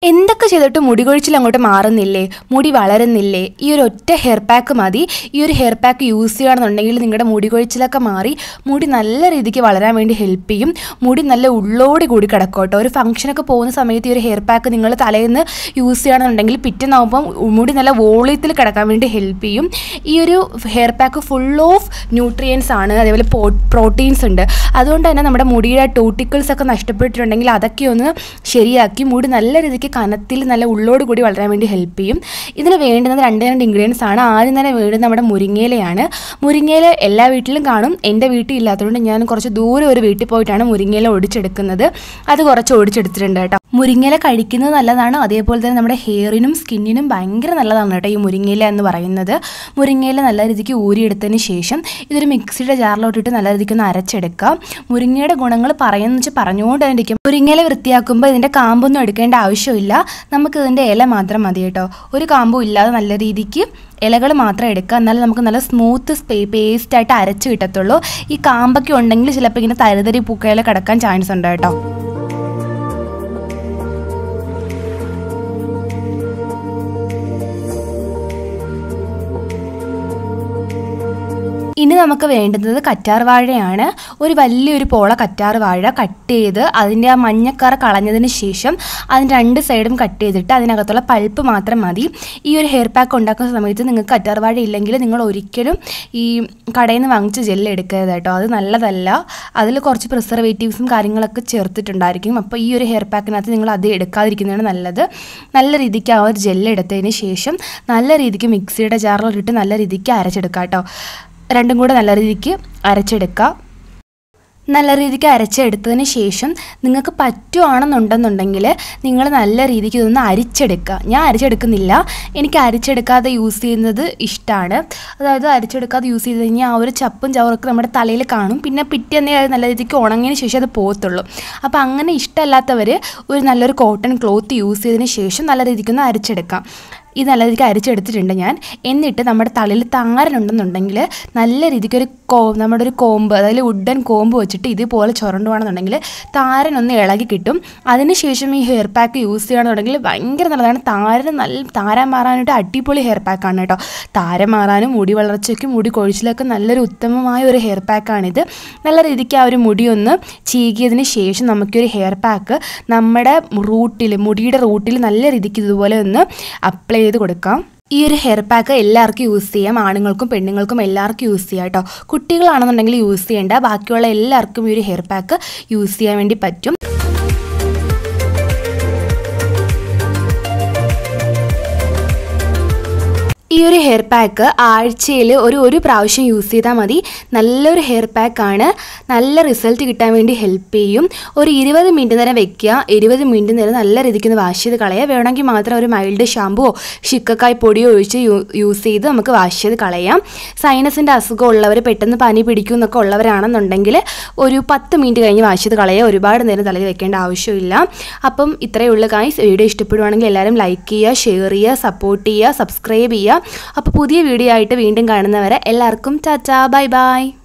എന്തൊക്കെ ചെയ്തിട്ട് മുടി കൊഴിച്ചിൽ അങ്ങോട്ട് മാറുന്നില്ലേ, മുടി വളരുന്നില്ലേ? ഈ ഒരു ഒറ്റ ഹെയർ പാക്ക് മതി. ഈ ഒരു ഹെയർ പാക്ക് യൂസ് ചെയ്യുകയാണെന്നുണ്ടെങ്കിൽ നിങ്ങളുടെ മുടി കൊഴിച്ചിലൊക്കെ മാറി മുടി നല്ല രീതിക്ക് വളരാൻ വേണ്ടി ഹെൽപ്പ് ചെയ്യും. മുടി നല്ല ഉള്ളോടി കൂടി കിടക്കും കേട്ടോ. ഒരു ഫംഗ്ഷനൊക്കെ പോകുന്ന സമയത്ത് ഈ ഒരു ഹെയർ പാക്ക് നിങ്ങൾ തലേന്ന് യൂസ് ചെയ്യുകയാണെന്നുണ്ടെങ്കിൽ പിറ്റേന്നാവുമ്പം മുടി നല്ല വോളിയത്തിൽ കിടക്കാൻ വേണ്ടി ഹെൽപ്പ് ചെയ്യും. ഈ ഒരു hair pack full of nutrients ആണ്, അതേപോലെ പ്രോട്ടീൻസ് ഉണ്ട്. അതുകൊണ്ട് തന്നെ നമ്മുടെ മുടിയുടെ ടൂട്ടിക്കിൾസ് ഒക്കെ നഷ്ടപ്പെട്ടിട്ടുണ്ടെങ്കിൽ അതൊക്കെ ഒന്ന് ശരിയാക്കി മുടി നല്ല രീതിക്ക് കനത്തിൽ നല്ല ഉള്ളോട് കൂടി വളരാൻ വേണ്ടി ഹെൽപ്പ് ചെയ്യും. ഇതിന് വേണ്ടുന്നത് രണ്ട് ഇൻഗ്രീഡിയൻസ് ആണ്. ആദ്യം തന്നെ വേണ്ടത് നമ്മുടെ മുരിങ്ങയിലയാണ്. മുരിങ്ങയില എല്ലാ വീട്ടിലും കാണും. എൻ്റെ വീട്ടിൽ ഇല്ലാത്തതുകൊണ്ട് ഞാൻ കുറച്ച് ദൂരെ ഒരു വീട്ടിൽ പോയിട്ടാണ് മുരിങ്ങയില ഒടിച്ചെടുക്കുന്നത്. അത് കുറച്ച് ഒടിച്ചെടുത്തിട്ടുണ്ട് കേട്ടോ. മുരിങ്ങയില കഴിക്കുന്നത് നല്ലതാണ്, അതേപോലെ തന്നെ നമ്മുടെ ഹെയറിനും സ്കിന്നിനും ഭയങ്കര നല്ലതാണ് കേട്ടോ ഈ മുരിങ്ങയില എന്ന് പറയുന്നത്. മുരിങ്ങയില നല്ല രീതിക്ക് ഊരിയെടുത്തതിന് ശേഷം ഇതൊരു മിക്സിയുടെ ജാറിലോട്ടിട്ട് നല്ല രീതിക്ക് ഒന്ന് അരച്ചെടുക്കാം. മുരിങ്ങയുടെ ഗുണങ്ങൾ പറയുന്നത് വെച്ചാൽ പറഞ്ഞുകൊണ്ട് തന്നെ ഇരിക്കും. മുരിങ്ങയില വൃത്തിയാക്കുമ്പോൾ ഇതിൻ്റെ കാമ്പൊന്നും എടുക്കേണ്ട ആവശ്യമില്ല, നമുക്ക് ഇതിൻ്റെ ഇല മാത്രം മതി കേട്ടോ. ഒരു കാമ്പും ഇല്ലാതെ നല്ല രീതിക്ക് ഇലകൾ മാത്രം എടുക്കുക, എന്നാലും നമുക്ക് നല്ല സ്മൂത്ത് പേസ്റ്റായിട്ട് അരച്ച് കിട്ടത്തുള്ളൂ. ഈ കാമ്പൊക്കെ ഉണ്ടെങ്കിൽ ചിലപ്പോൾ ഇങ്ങനെ തരിതരി പൂക്കയില കിടക്കാൻ ചാൻസ് ഉണ്ട് കേട്ടോ. ഇനി നമുക്ക് വേണ്ടുന്നത് കറ്റാർ വാഴയാണ്. ഒരു വലിയൊരു പോള കറ്റാർ വാഴ കട്ട് ചെയ്ത് അതിൻ്റെ ആ മഞ്ഞക്കറ കളഞ്ഞതിന് ശേഷം അതിൻ്റെ രണ്ട് സൈഡും കട്ട് ചെയ്തിട്ട് അതിനകത്തുള്ള പൾപ്പ് മാത്രം മതി. ഈ ഒരു ഹെയർ പാക്ക് ഉണ്ടാക്കുന്ന സമയത്ത് നിങ്ങൾക്ക് കറ്റാർ വാഴ ഇല്ലെങ്കിൽ നിങ്ങൾ ഒരിക്കലും ഈ കടയിൽ നിന്ന് വാങ്ങിച്ച ജെല്ല് എടുക്കരുത് കേട്ടോ. അത് നല്ലതല്ല, അതിൽ കുറച്ച് പ്രിസർവേറ്റീവ്സും കാര്യങ്ങളൊക്കെ ചേർത്തിട്ടുണ്ടായിരിക്കും. അപ്പോൾ ഈ ഒരു ഹെയർ പാക്കിനകത്ത് നിങ്ങൾ അത് എടുക്കാതിരിക്കുന്നതാണ് നല്ലത്. നല്ല രീതിക്ക് ആ ഒരു ജെല്ല് എടുത്തതിന് ശേഷം നല്ല രീതിക്ക് മിക്സിയുടെ ജാറിലിട്ട് നല്ല രീതിക്ക് അരച്ചെടുക്കാം കേട്ടോ. രണ്ടും കൂടെ നല്ല രീതിക്ക് അരച്ചെടുക്കുക. നല്ല രീതിക്ക് അരച്ചെടുത്തതിന് ശേഷം നിങ്ങൾക്ക് പറ്റുവാണെന്നുണ്ടെന്നുണ്ടെങ്കിൽ നിങ്ങൾ നല്ല രീതിക്ക് ഇതൊന്ന് അരിച്ചെടുക്കുക. ഞാൻ അരിച്ചെടുക്കുന്നില്ല, എനിക്ക് അരിച്ചെടുക്കാതെ യൂസ് ചെയ്യുന്നത് ഇഷ്ടമാണ്. അതായത് അരിച്ചെടുക്കാതെ യൂസ് ചെയ്ത് കഴിഞ്ഞാൽ ആ ഒരു ചപ്പും ചവറൊക്കെ നമ്മുടെ തലയിൽ കാണും. പിന്നെ പിറ്റേന്നേ അത് നല്ല രീതിക്ക് ഉണങ്ങിയതിന് ശേഷം അത് പോകത്തുള്ളൂ. അപ്പോൾ അങ്ങനെ ഇഷ്ടമല്ലാത്തവർ ഒരു നല്ലൊരു കോട്ടൺ ക്ലോത്ത് യൂസ് ചെയ്തതിന് ശേഷം നല്ല രീതിക്കൊന്ന് അരിച്ചെടുക്കാം. ഇത് നല്ല രീതിക്ക് അരിച്ചെടുത്തിട്ടുണ്ട് ഞാൻ. എന്നിട്ട് നമ്മുടെ തലയിൽ താരനുണ്ടെന്നുണ്ടെങ്കിൽ നല്ല രീതിക്ക് നമ്മുടെ ഒരു കോമ്പ്, അതായത് വുഡൻ കോമ്പ് വെച്ചിട്ട് ഇതുപോലെ ചുരണ്ടുവാണെന്നുണ്ടെങ്കിൽ താരനൊന്ന് ഇളകി കിട്ടും. അതിനുശേഷം ഈ ഹെയർ പാക്ക് യൂസ് ചെയ്യുകയാണെന്നുണ്ടെങ്കിൽ ഭയങ്കര നല്ലതാണ്. താരം മാറാനായിട്ട് അടിപൊളി ഹെയർ പാക്കാണ് കേട്ടോ. താരം മാറാനും മുടി വളർച്ചയ്ക്കും മുടി കൊഴിച്ചിലൊക്കെ നല്ലൊരു ഉത്തമമായ ഒരു ഹെയർ പാക്കാണിത്. നല്ല രീതിക്ക് ആ ഒരു മുടിയൊന്ന് ചീകിയതിന് ശേഷം നമുക്കൊരു ഹെയർ പാക്ക് നമ്മുടെ മുടിയുടെ റൂട്ടിൽ നല്ല രീതിക്ക് ഇതുപോലെ ഒന്ന് അപ്ലൈ ചെയ്ത് കൊടുക്കാം. ഈ ഒരു ഹെയർ പാക്ക് എല്ലാവർക്കും യൂസ് ചെയ്യാം, ആണുങ്ങൾക്കും പെണ്ണുങ്ങൾക്കും എല്ലാവർക്കും യൂസ് ചെയ്യാം കേട്ടോ. കുട്ടികളാണെന്നുണ്ടെങ്കിൽ യൂസ് ചെയ്യേണ്ട, ബാക്കിയുള്ള എല്ലാവർക്കും ഈ ഒരു ഹെയർ പാക്ക് യൂസ് ചെയ്യാൻ വേണ്ടി പറ്റും. ഈ ഒരു ഹെയർ പാക്ക് ആഴ്ചയിൽ ഒരു പ്രാവശ്യം യൂസ് ചെയ്താൽ മതി. നല്ലൊരു ഹെയർ പാക്കാണ്, നല്ല റിസൾട്ട് കിട്ടാൻ വേണ്ടി ഹെൽപ്പ് ചെയ്യും. ഒരു 20 മിനിറ്റ് നേരം വെക്കുക. 20 മിനിറ്റ് നേരം നല്ല രീതിക്ക് ഒന്ന് വാഷ് ചെയ്ത് കളയുക. വേണമെങ്കിൽ മാത്രം ഒരു മൈൽഡ് ഷാമ്പുവോ ശിക്കക്കായ് പൊടിയോ ഒഴിച്ച് യൂസ് ചെയ്ത് നമുക്ക് വാഷ് ചെയ്ത് കളയാം. സൈനസിൻ്റെ അസുഖം ഉള്ളവർ, പെട്ടെന്ന് പനി പിടിക്കും എന്നൊക്കെ ഉള്ളവരാണെന്നുണ്ടെങ്കിൽ ഒരു 10 മിനിറ്റ് കഴിഞ്ഞ് വാഷ് ചെയ്ത് കളയുക. ഒരുപാട് നേരം തലയിൽ വെക്കേണ്ട ആവശ്യമില്ല. അപ്പം ഇത്രയേ ഉള്ളൂ ഗൈസ്. വീഡിയോ ഇഷ്ടപ്പെടുവാണെങ്കിൽ എല്ലാവരും ലൈക്ക് ചെയ്യുക, ഷെയർ ചെയ്യുക, സപ്പോർട്ട് ചെയ്യുക, സബ്സ്ക്രൈബ് ചെയ്യുക. അപ്പോൾ പുതിയ വീഡിയോ ആയിട്ട് വീണ്ടും കാണുന്നവരെ എല്ലാവർക്കും ടാറ്റാ, ബൈ ബൈ.